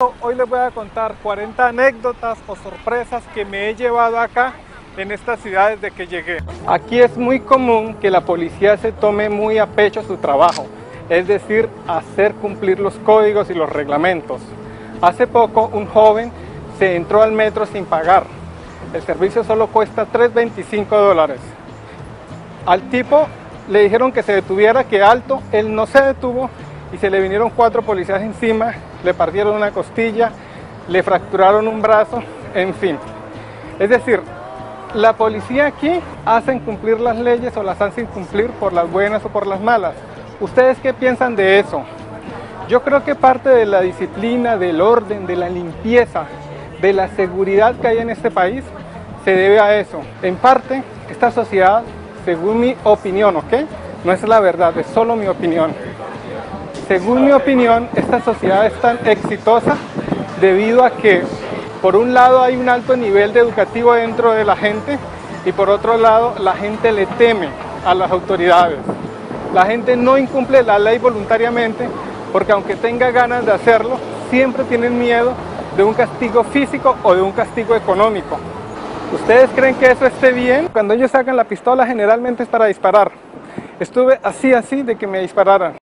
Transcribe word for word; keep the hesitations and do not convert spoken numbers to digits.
Hoy les voy a contar cuarenta anécdotas o sorpresas que me he llevado acá en esta ciudad desde que llegué. Aquí es muy común que la policía se tome muy a pecho su trabajo, es decir, hacer cumplir los códigos y los reglamentos. Hace poco un joven se entró al metro sin pagar. El servicio solo cuesta tres veinticinco dólares. Al tipo le dijeron que se detuviera, que alto, él no se detuvo y se le vinieron cuatro policías encima, le partieron una costilla, le fracturaron un brazo, en fin. Es decir, la policía aquí hacen cumplir las leyes o las hacen cumplir por las buenas o por las malas. ¿Ustedes qué piensan de eso? Yo creo que parte de la disciplina, del orden, de la limpieza, de la seguridad que hay en este país se debe a eso. En parte, esta sociedad, según mi opinión, ¿ok? No es la verdad, es solo mi opinión. Según mi opinión, esta sociedad es tan exitosa debido a que, por un lado, hay un alto nivel de educativo dentro de la gente y por otro lado, la gente le teme a las autoridades. La gente no incumple la ley voluntariamente porque aunque tenga ganas de hacerlo, siempre tienen miedo de un castigo físico o de un castigo económico. ¿Ustedes creen que eso esté bien? Cuando ellos sacan la pistola generalmente es para disparar. Estuve así así de que me dispararan.